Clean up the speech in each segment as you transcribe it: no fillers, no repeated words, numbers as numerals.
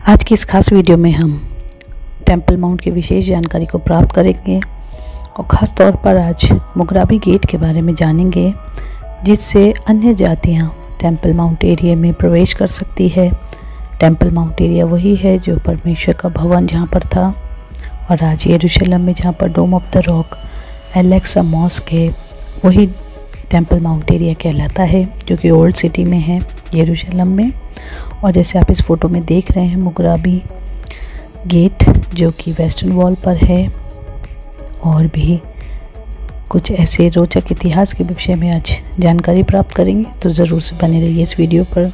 आज की इस खास वीडियो में हम टेंपल माउंट की विशेष जानकारी को प्राप्त करेंगे और ख़ास तौर पर आज मुगराबी गेट के बारे में जानेंगे, जिससे अन्य जातियां टेंपल माउंट एरिया में प्रवेश कर सकती है। टेंपल माउंट एरिया वही है जो परमेश्वर का भवन जहां पर था, और आज यरूशलेम में जहां पर Dome of the Rock Al Aqsa mosque है, वही टेंपल माउंट एरिया कहलाता है, जो कि ओल्ड सिटी में है यरूशलेम में। और जैसे आप इस फ़ोटो में देख रहे हैं, मुगराबी गेट जो कि वेस्टर्न वॉल पर है, और भी कुछ ऐसे रोचक इतिहास के विषय में आज जानकारी प्राप्त करेंगे, तो ज़रूर से बने रहिए इस वीडियो पर।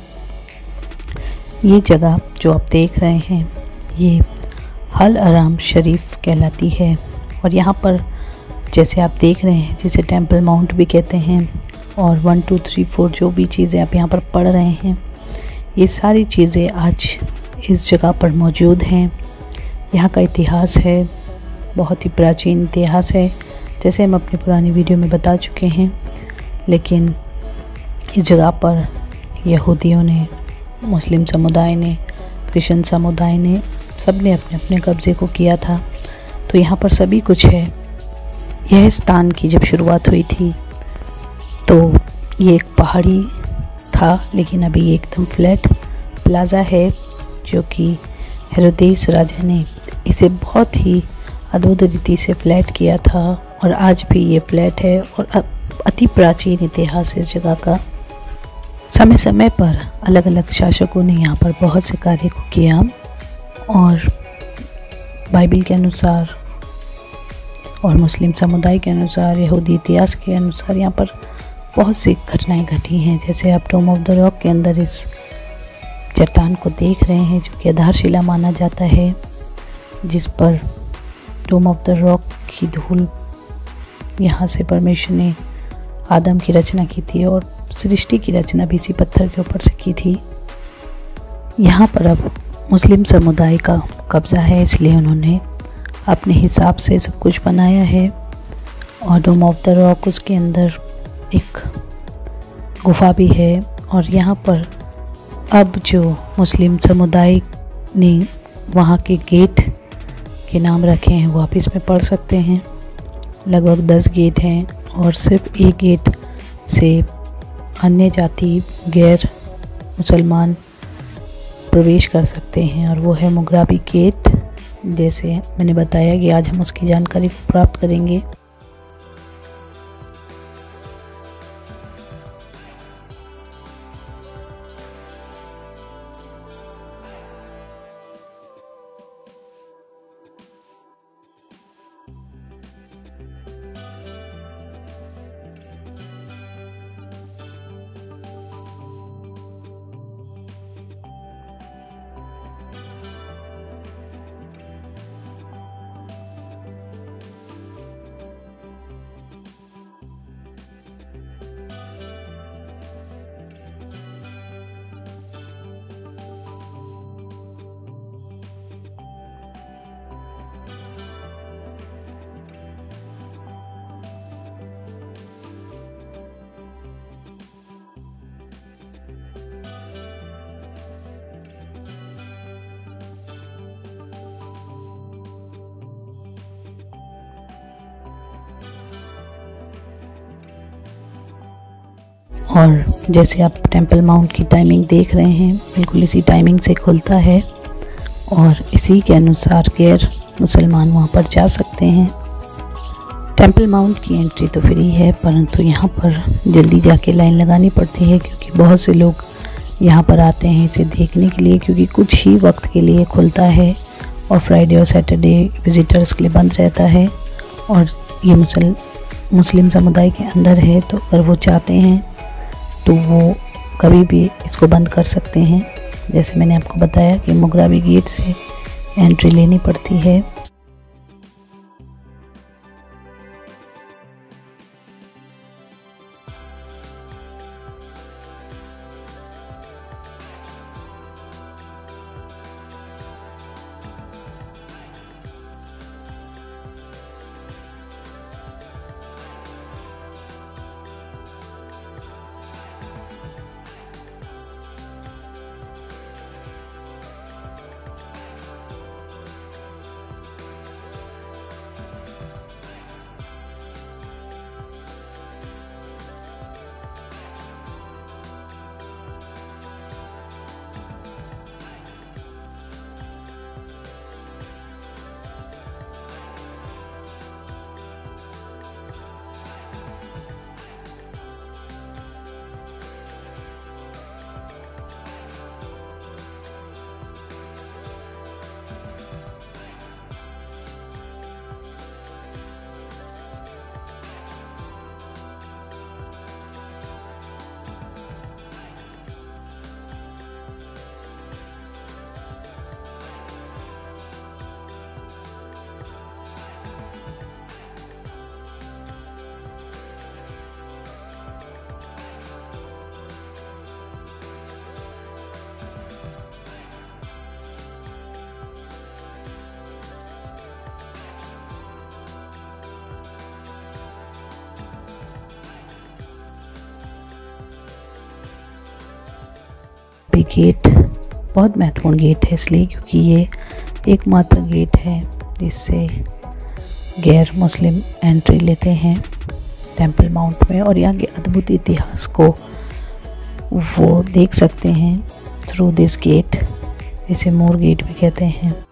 ये जगह जो आप देख रहे हैं, ये अल हराम शरीफ कहलाती है, और यहाँ पर जैसे आप देख रहे हैं, जिसे टेंपल माउंट भी कहते हैं, और 1 2 3 4 जो भी चीज़ें आप यहाँ पर पढ़ रहे हैं, ये सारी चीज़ें आज इस जगह पर मौजूद हैं। यहाँ का इतिहास है, बहुत ही प्राचीन इतिहास है, जैसे हम अपनी पुरानी वीडियो में बता चुके हैं। लेकिन इस जगह पर यहूदियों ने, मुस्लिम समुदाय ने, क्रिश्चियन समुदाय ने, सब ने अपने अपने कब्ज़े को किया था, तो यहाँ पर सभी कुछ है। यह स्थान की जब शुरुआत हुई थी तो ये एक पहाड़ी था, लेकिन अभी ये एकदम फ्लैट प्लाज़ा है, जो कि हेरोदेस राजा ने इसे बहुत ही अद्भुत रीति से फ्लैट किया था, और आज भी ये फ्लैट है। और अति प्राचीन इतिहास है इस जगह का। समय समय पर अलग अलग शासकों ने यहाँ पर बहुत से कार्य को किया, और बाइबल के अनुसार और मुस्लिम समुदाय के अनुसार, यहूदी इतिहास के अनुसार यहाँ पर बहुत सी घटनाएं घटी हैं। जैसे आप डोम ऑफ द रॉक के अंदर इस चट्टान को देख रहे हैं, जो कि आधारशिला माना जाता है, जिस पर डोम ऑफ द रॉक की धूल, यहाँ से परमेश्वर ने आदम की रचना की थी, और सृष्टि की रचना भी इसी पत्थर के ऊपर से की थी। यहाँ पर अब मुस्लिम समुदाय का कब्ज़ा है, इसलिए उन्होंने अपने हिसाब से सब कुछ बनाया है। और डोम ऑफ द रॉक, उसके अंदर एक गुफा भी है, और यहाँ पर अब जो मुस्लिम समुदाय ने वहाँ के गेट के नाम रखे हैं, वो आप इसमें पढ़ सकते हैं। लगभग 10 गेट हैं, और सिर्फ एक गेट से अन्य जाति, गैर मुसलमान प्रवेश कर सकते हैं, और वो है मुगराबी गेट। जैसे मैंने बताया कि आज हम उसकी जानकारी को प्राप्त करेंगे। और जैसे आप टेंपल माउंट की टाइमिंग देख रहे हैं, बिल्कुल इसी टाइमिंग से खुलता है, और इसी के अनुसार गैर मुसलमान वहाँ पर जा सकते हैं। टेंपल माउंट की एंट्री तो फ्री है, परंतु यहाँ पर जल्दी जाके लाइन लगानी पड़ती है, क्योंकि बहुत से लोग यहाँ पर आते हैं इसे देखने के लिए, क्योंकि कुछ ही वक्त के लिए खुलता है, और फ्राइडे और सैटरडे विज़िटर्स के लिए बंद रहता है। और ये मुस्लिम समुदाय के अंदर है, तो अगर वो चाहते हैं तो वो कभी भी इसको बंद कर सकते हैं। जैसे मैंने आपको बताया कि मुगराबी गेट से एंट्री लेनी पड़ती है। मुगराबी गेट बहुत महत्वपूर्ण गेट है, इसलिए क्योंकि ये एकमात्र गेट है जिससे गैर मुस्लिम एंट्री लेते हैं टेंपल माउंट में, और यहाँ के अद्भुत इतिहास को वो देख सकते हैं थ्रू दिस गेट। इसे मोर गेट भी कहते हैं।